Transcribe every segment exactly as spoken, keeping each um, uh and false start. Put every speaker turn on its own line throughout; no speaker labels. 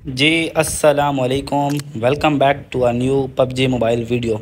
जी अस्सलाम वालेकुम। Welcome back to a new PUBG mobile video.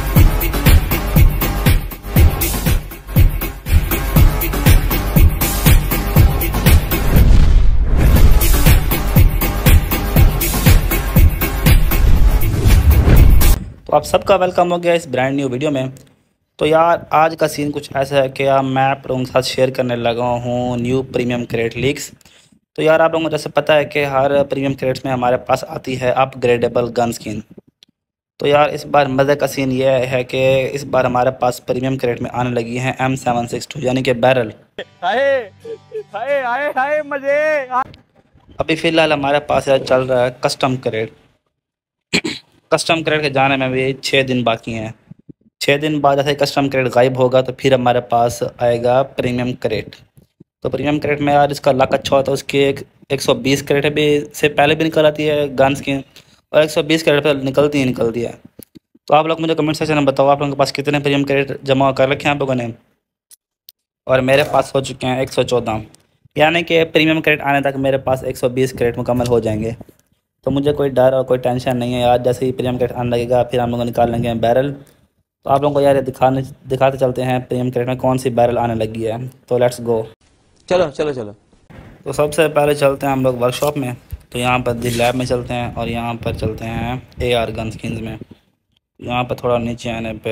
तो आप सबका वेलकम हो गया इस ब्रांड न्यू वीडियो में। तो यार आज का सीन कुछ ऐसा है कि यार मैं आप लोगों के साथ शेयर करने लगा हूँ न्यू प्रीमियम क्रेट लीक्स। तो यार आप लोगों को जैसे पता है कि हर प्रीमियम क्रेट्स में हमारे पास आती है अपग्रेडेबल गन स्किन। तो यार इस बार मज़े का सीन ये है कि इस बार हमारे पास प्रीमियम क्रेट में आने लगी हैं एम सेवन सिक्स टू यानी कि बैरल।
हाय हाय हाय हाय मजे।
अभी फ़िलहाल हमारे पास यार चल रहा है कस्टम क्रेट। कस्टम क्रेट के जाने में भी छः दिन बाकी हैं। छः दिन बाद जैसे कस्टम क्रेट गायब होगा तो फिर हमारे पास आएगा प्रीमियम क्रेट। तो प्रीमियम क्रेट में यार इसका लक अच्छा होता है, उसकी एक एक सौ बीस क्रेट भी से पहले भी निकल आती है गन स्किन और एक सौ बीस क्रेट पर निकलती ही निकलती है। तो आप लोग मुझे कमेंट सेक्शन में बताओ आप लोगों के पास कितने प्रीमियम क्रेट जमा कर रखे हैं आप लोगों ने। और मेरे पास हो चुके हैं एक सौ चौदह, यानी कि प्रीमियम क्रेट आने तक मेरे पास एक सौ बीस क्रेट मुकम्मल हो जाएंगे। तो मुझे कोई डर और कोई टेंशन नहीं है यार। जैसे ही प्रीमियम क्रेट आने लगेगा फिर हम लोग निकाल लेंगे बैरल। तो आप लोगों को यार ये दिखाने दिखाते चलते हैं प्रीमियम क्रेट में कौन सी बैरल आने लगी है। तो लेट्स गो।
चलो चलो चलो।
तो सबसे पहले चलते हैं हम लोग वर्कशॉप में। तो यहाँ पर दी लैब में चलते हैं और यहाँ पर चलते हैं ए आर गन स्किन्स में। यहाँ पर थोड़ा नीचे आने पे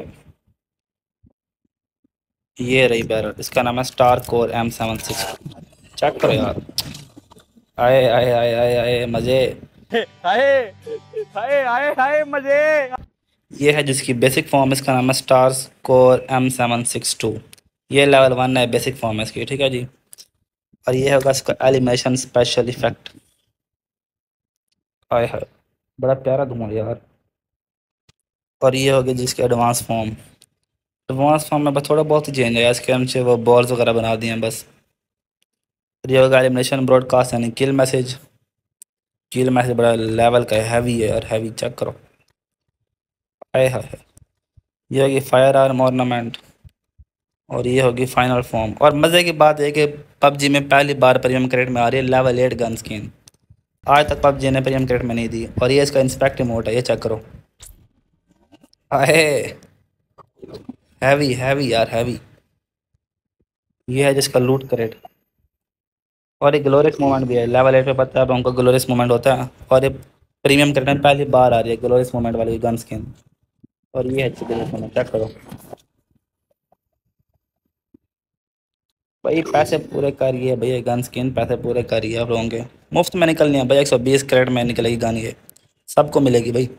ये रही बैरल, इसका नाम है star core M seven six. Check करो यार। आए आए आए आए आए मज़े।
हाय हाय हाय हाय मजे।
ये है जिसकी बेसिक फॉर्म, इसका नाम है star core M seven six two. ये लेवल वन है, बेसिक फॉर्म है इसकी, ठीक है जी। और ये होगा इसका एलिमिनेशन स्पेशल इफेक्ट। आए है बड़ा प्यारा धुआं यार। और ये होगी जिसकी एडवांस फॉर्म। एडवांस फॉर्म में बस थोड़ा बहुत ही चेंज है, इसके हमसे वो बॉल्स वगैरह बना दिए हैं बस। और ये होगा एलिमिनेशन ब्रॉडकास्ट यानी किल मैसेज। किल मैसेज बड़ा लेवल का है, हैवी है और हैवी चेक करो। आए है ये होगी फायर आर्म ऑर्नामेंट। और ये होगी फाइनल फॉर्म। और मज़े की बात है कि पबजी में पहली बार प्रीमियम क्रेट में आ रही है लेवल एट गन स्किन। आज तक पबजी ने प्रीमियम क्रेट में नहीं दी। और ये इसका इंस्पेक्ट मोड है, ये चेक करो। आए हैवी हैवी यार हैवी। ये है जिसका लूट क्रेट। और ये ग्लोरियस मोमेंट भी है लेवल एट पे, पता है अब हमको ग्लोरियस मोमेंट होता है। और ये प्रीमियम क्रेट में पहली बार आ रही है ग्लोरियस मोमेंट वाली गन स्किन। और ये है ग्लोरियस मोमेंट, चेक करो भाई। पैसे पूरे करिए भैया, गन स्किन पैसे पूरे करिए आप लोगों के। मुफ्त में निकलनी है भाई, एक सौ बीस कैरेट में निकलेगी गन, ये सबको मिलेगी भाई।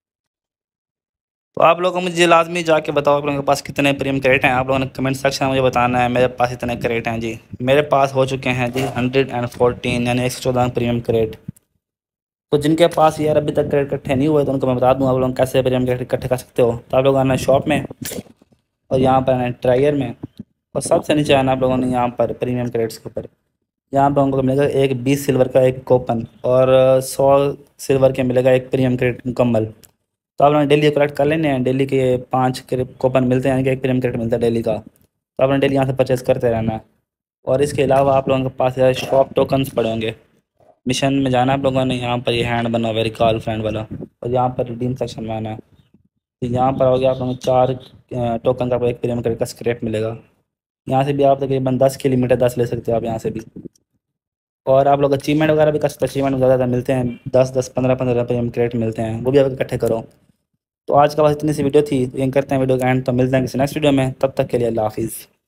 तो आप लोगों को मुझे लाजमी जाके बताओ आप लोगों के पास कितने प्रीमियम क्रेट हैं। आप लोगों ने कमेंट सेक्शन में मुझे बताना है मेरे पास इतने क्रेट हैं जी। मेरे पास हो चुके हैं जी हंड्रेड एंड फोर्टीन यानी एक सौ चौदह प्रीमियम क्रेट। तो जिनके पास यार अभी तक क्रेट इकट्ठे नहीं हुए तो उनको मैं बता दूँ आप लोग कैसे प्रीमियम क्रेट इकट्ठे कर सकते हो। तो आप लोग आना है शॉप में और यहाँ पर आना है ट्रायर में। और सबसे नीचे आना आप लोगों ने यहाँ पर प्रीमियम क्रेट्स के ऊपर। यहाँ पर उनको मिलेगा एक बीस सिल्वर का एक कोपन और सौ सिल्वर के मिलेगा एक प्रीमियम क्रेट मुकम्मल। तो आप लोगों ने डेली कलेक्ट कर लेने हैं। डेली के पाँच कोपन मिलते हैं यानी कि एक प्रीमियम क्रेट मिलता है डेली का। तो आप लोगों ने डेली यहाँ से परचेज़ करते रहना है। और इसके अलावा आप लोगों के पास यार शॉप टोकन्स पड़े होंगे। मिशन में जाना है आप लोगों ने, यहाँ पर ये हैंड बना हुआ है रिकॉल फ्रेंड वाला। और यहाँ पर रिडीम सेक्शन में आना है। तो यहाँ पर आओगे आप लोगों को चार टोकन का आपको एक प्रीमियम क्रेट का स्क्रैप मिलेगा। यहाँ से भी आप तकरीबन दस की लिमिट है, दस ले सकते हो आप यहाँ से भी। और आप लोग अचीवमेंट वगैरह भी कर सकते हैं। अचीवमेंट ज़्यादा मिलते हैं, दस दस पंद्रह पंद्रह प्रीमियम क्रेट मिलते हैं, वो भी आप इकट्ठे करो। तो आज का बस इतनी सी वीडियो थी। तो ये करते हैं वीडियो का एंड। तो मिलते हैं किसी नेक्स्ट वीडियो में, तब तक के लिए अल्लाह हाफिज़।